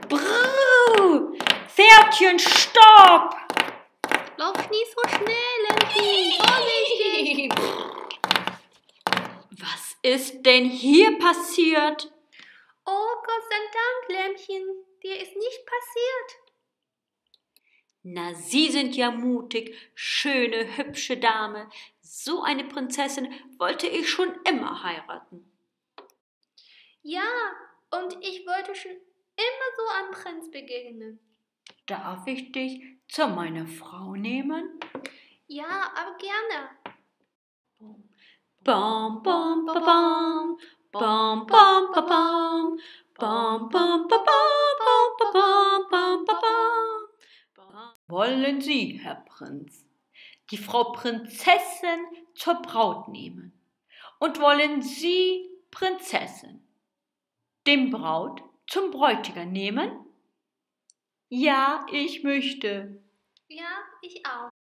Brrr! Pferdchen, stopp! Lauf nicht so schnell, Lämpchen. Vorsichtig. Was ist denn hier passiert? Oh, Gott sei Dank, Lämpchen. Dir ist nicht passiert. Na, Sie sind ja mutig, schöne, hübsche Dame. So eine Prinzessin wollte ich schon immer heiraten. Ja, und ich wollte schon immer so einem Prinz begegnen. Darf ich dich zu meiner Frau nehmen? Ja, aber gerne. Bam, bam, ba, bam, bam, bam, ba, bam, bam, bam, ba, bam, bam, ba, bam, bam, ba, bam. Wollen Sie, Herr Prinz, die Frau Prinzessin zur Braut nehmen? Und wollen Sie, Prinzessin, den Braut zum Bräutigam nehmen? Ja, ich möchte. Ja, ich auch.